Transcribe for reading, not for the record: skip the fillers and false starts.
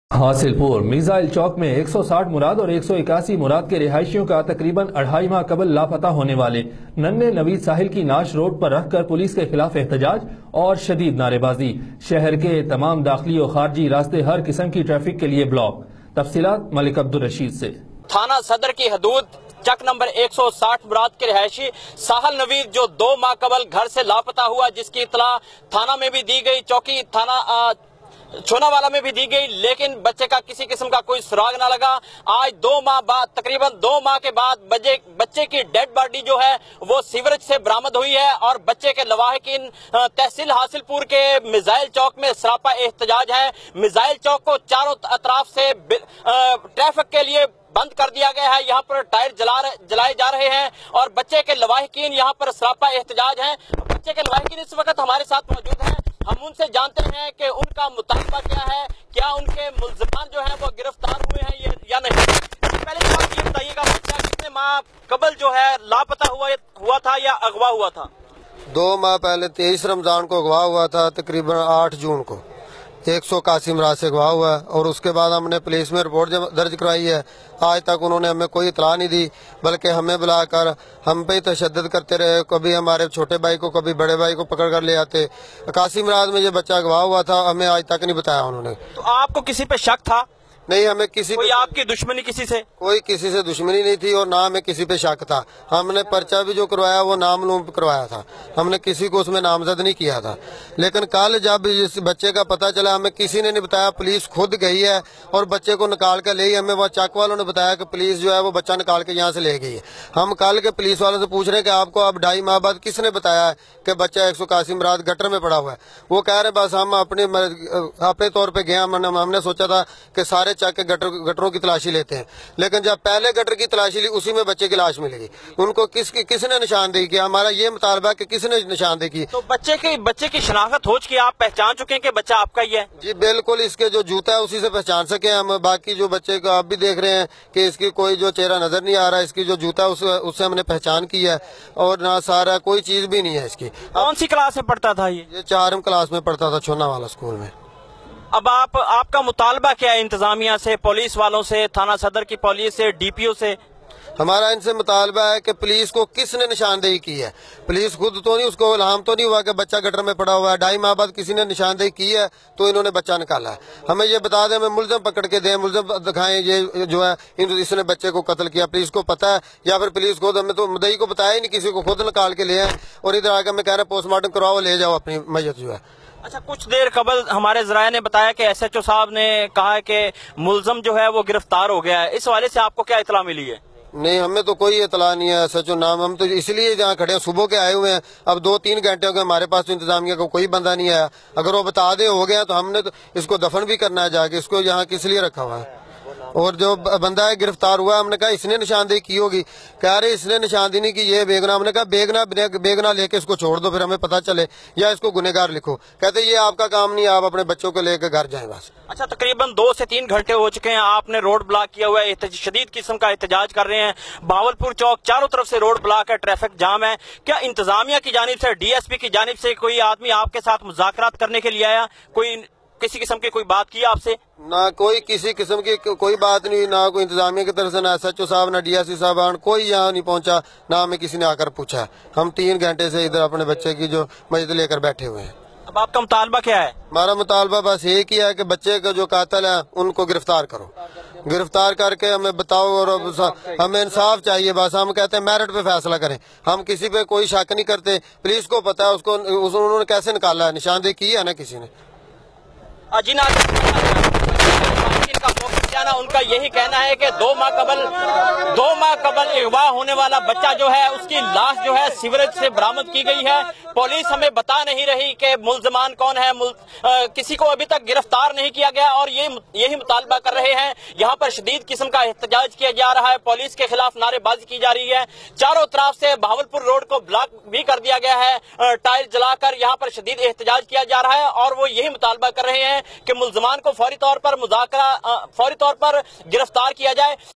Hasilpur missile चौक में 160 मुराद और 181 मुराद के रिहायशियों का तकरीबन 2.5 माह कबल लापता होने वाले नन्हे नवीद साहिल की नाश रोड पर रखकर पुलिस के खिलाफ एहतजाज और शदीद नारेबाजी। शहर के तमाम दाखिली और खारजी रास्ते हर किस्म की ट्रैफिक के लिए ब्लॉक। तफसीलात मलिक अब्दुल रशीद से। थाना सदर की हदूद चक नंबर 160 मुराद के रिहायशी साहिल नवीद जो 2 माह कबल घर से लापता हुआ, जिसकी इतला थाना में भी दी गई, चौकी थाना छोनावाला में भी दी गई, लेकिन बच्चे का किसी किस्म का कोई सुराग ना लगा। आज 2 माह बाद, तकरीबन 2 माह के बाद बच्चे की डेड बॉडी जो है वो सीवरेज से बरामद हुई है और बच्चे के लवाहिकीन तहसील हासिलपुर के मिसाइल चौक में सरापा एहतजाज है। मिसाइल चौक को चारों अतराफ से ट्रैफिक के लिए बंद कर दिया गया है। यहाँ पर टायर जलाए जा रहे हैं और बच्चे के लवाहिकीन यहाँ पर सरापा एहतजाज हैं। बच्चे के लवाहिकीन इस वक्त हमारे साथ मौजूद हैं। हम उनसे जानते हैं कि उनका मुतालबा क्या है, क्या उनके मुल्ज़िमान जो है वो गिरफ्तार हुए हैं या नहीं। पहले आप ये बताइएगा, बच्चा कितने माह कबल जो है लापता हुआ था या अगवा हुआ था? 2 माह पहले 23 रमजान को अगवा हुआ था, तकरीबन 8 जून को 181 मुराद से अगवा हुआ है और उसके बाद हमने पुलिस में रिपोर्ट दर्ज कराई है। आज तक उन्होंने हमें कोई इतला नहीं दी, बल्कि हमें बुलाकर हम पे तशद्दुद करते रहे। कभी हमारे छोटे भाई को, कभी बड़े भाई को पकड़ कर ले आते। 81 मुराद में ये बच्चा अगवा हुआ था, हमें आज तक नहीं बताया उन्होंने। तो आपको किसी पे शक था? नहीं, हमें कोई आपकी दुश्मनी किसी से? कोई किसी से दुश्मनी नहीं थी और ना हमें किसी पे शक था। हमने पर्चा भी जो करवाया वो नामलूम करवाया था, हमने किसी को उसमें नामजद नहीं किया था। लेकिन कल जब इस बच्चे का पता चला, हमें किसी ने नहीं बताया, पुलिस खुद गई है और बच्चे को निकाल कर ले गई। हमें वह चक वालों ने बताया कि पुलिस जो है वो बच्चा निकाल के यहाँ से ले गई है। हम कल के पुलिस वालों से पूछ रहे हैं कि आपको अब 2.5 माह बाद किसने बताया है कि बच्चा 181 मुराद गटर में पड़ा हुआ है? वो कह रहे बस हम अपने तौर पर गए। हमने सोचा था कि सारे चक के गटरों की तलाशी लेते हैं, लेकिन जब पहले गटर की तलाशी ली उसी में बच्चे की लाश मिलेगी। उनको किसने निशानदेही की? हमारा ये मुतालबा कि किसने निशानदेही की? तो बच्चे की शनाख्त हो चुकी है, आप पहचान चुके हैं कि बच्चा आपका ही है? जी बिल्कुल, इसके जो जूता है उसी से पहचान सके हम। बाकी जो बच्चे को आप भी देख रहे हैं कि इसकी कोई जो चेहरा नजर नहीं आ रहा है, इसकी जो जूता है उससे हमने पहचान की है और ना सारा कोई चीज भी नहीं है इसकी। कौन सी क्लास में पढ़ता था ये? 4वीं क्लास में पढ़ता था, छोनावाला स्कूल में। अब आपका मुतालबा क्या है इंतजामिया से, पुलिस वालों से, थाना सदर की पुलिस से, डीपीओ से? हमारा इनसे मुतालबा है कि पुलिस को किसने निशानदेही की है। पुलिस खुद तो नहीं, उसको इल्हाम तो नहीं हुआ कि बच्चा गटर में पड़ा हुआ है। 2.5 माह बाद किसी ने निशानदेही की है तो इन्होंने बच्चा निकाला है। हमें ये बता दें, हमें मुल्ज़िम पकड़ के दें, मुल्ज़िम दिखाएं ये जो है इसने बच्चे को कत्ल किया। पुलिस को पता है या फिर पुलिस खुद, हमें तो मुद्दई को बताया ही नहीं, किसी को खुद निकाल के ले आए और इधर आकर हमें कह रहे पोस्टमार्टम करवाओ, ले जाओ अपनी मैयत जो है। अच्छा, कुछ देर कबल हमारे ज़राए ने बताया कि SHO साहब ने कहा है कि मुल्ज़िम जो है वो गिरफ्तार हो गया है। इस हवाले से आपको क्या इतला मिली है? नहीं, हमें तो कोई इतला नहीं है SHO नाम। हम तो इसलिए जहाँ खड़े हैं, सुबह के आए हुए हैं। अब 2-3 घंटे हो गए, हमारे पास तो इंतजामिया का कोई बंदा नहीं आया। अगर वो बता दे हो गया तो हमने तो इसको दफन भी करना है जाके। इसको यहाँ किस लिए रखा हुआ है? और जो बंदा है गिरफ्तार हुआ, हमने कहा इसने निशानदेही की होगी। कह रहे इसने निशानदेही नहीं की, ये बेगना। हमने कहा बेगना लेके इसको छोड़ दो, फिर हमें पता चले, या इसको गुनहगार लिखो। कहते ये आपका काम नहीं, आप अपने बच्चों को लेकर घर जाएं बस। अच्छा, तकरीबन 2 से 3 घंटे हो चुके हैं, आपने रोड ब्लॉक किया हुआ है, शदीद किस्म का एहतजाज कर रहे हैं। भावलपुर चौक चारों तरफ से रोड ब्लॉक है, ट्रैफिक जाम है। क्या इंतजामिया की जानिब से, DSP की जानिब से कोई आदमी आपके साथ मुज़ाकरात करने के लिए आया? किसी किस्म की कोई बात की आपसे? ना कोई किसी किस्म की कोई बात नहीं, ना कोई इंतजामिया की तरफ से, ना SHO साहब, ना DSP साहब, कोई यहाँ नहीं पहुंचा, ना हमें किसी ने आकर पूछा। हम 3 घंटे से इधर अपने बच्चे की जो मस्जिद लेकर बैठे हुए हैं। अब आपका मुतालबा क्या है? हमारा मुतालबा बस एक ही है कि बच्चे का जो कातिल है उनको गिरफ्तार करो, गिरफ्तार करके हमें बताओ और हमें इंसाफ चाहिए। बस हम कहते हैं मेरिट पे फैसला करें, हम किसी पे कोई शक नहीं करते। पुलिस को पता है उन्होंने कैसे निकाला है, निशानदेही की है ना किसी ने। उनका यही कहना है कि 2 माह कबल अगवा होने वाला बच्चा जो है उसकी लाश जो है सीवरेज से बरामद की गई है। पुलिस हमें बता नहीं रही कि मुल्ज़िमान कौन है, किसी को अभी तक गिरफ्तार नहीं किया गया और यही मुतालबा कर रहे हैं। यहाँ पर शदीद किस्म का एहतजाज किया जा रहा है, पुलिस के खिलाफ नारेबाजी की जा रही है। चारों तरफ से भावलपुर रोड को ब्लॉक भी कर दिया गया है, टायर जलाकर यहाँ पर शदीद एहतजाज किया जा रहा है और वो यही मुतालबा कर रहे हैं कि मुल्ज़िमान को फौरी तौर पर गिरफ्तार किया जाए।